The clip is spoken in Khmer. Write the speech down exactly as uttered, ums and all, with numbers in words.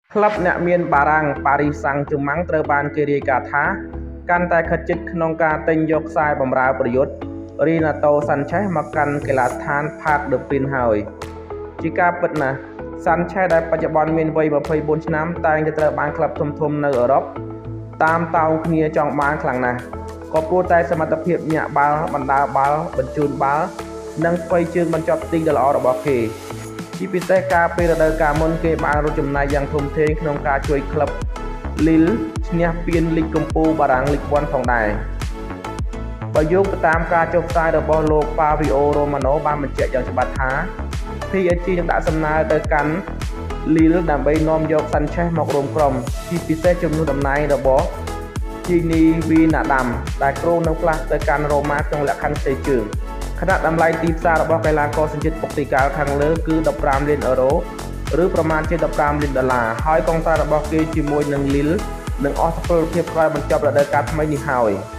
ក្លឹបអ្នកមានបារាំង Paris Saint-Germain ត្រូវបានគេរាយការណ៍ថាកាន់តែខិតជិតក្នុងការទិញយកខ្សែបម្រើប្រយុទ្ធ Renato Sanchez មកកាន់កីឡដ្ឋាន Parc des Princes ហើយជាការពិតណាស់ Sanchez ដែលបច្ចុប្បន្នមានវ័យម្ភៃបួនឆ្នាំតែងតែត្រូវបានក្លឹបធំៗនៅអឺរ៉ុបតាមតោងគ្នាចង់បានខ្លាំងណាស់ក៏ព្រោះតែសមត្ថភាពញាក់បាល់បណ្ដាបាល់បញ្ជូនបាល់និងស្វ័យជើងបញ្ចប់ទីដ៏ល្អរបស់គេជាពិសេសការពេលរដូវកាលមុនគេបានរត់ចំណាយយ៉ាងធំធេងក្នុងការជួយក្លឹប Lille ឈ្នះពានលីកកំពូលបារាំង Ligue 1 ផងដែរបើយោងទៅតាមការចុះផ្សាយរបស់លោក Fabio Romano បានបញ្ជាក់យ៉ាងច្បាស់ថា pê ét giê នឹងដាក់សំណើទៅកាន់ Lille ដើម្បីនាំយក Sanchez មករួមក្រុមជាពិសេសជំនួសតំណែងរបស់ Gini Wijnaldum ដែលគ្រោងនឹងផ្លាស់ទៅកាន់ Roma ក្នុងលក្ខខណ្ឌផ្ទៃជើងខណៈតម្លៃទីផ្សាររបស់កីឡាករសញ្ជាតិពុកទីកាល់ខាងលើគឺដប់ប្រាំលានអឺរ៉ូឬប្រមាណជាដប់ប្រាំលានដុល្លារហើយកងត្រារបស់គេជាមួយនឹង Lille នឹងអស់សុពលភាពក្រោយបញ្ចប់រដូវកាលថ្មីនេះហើយ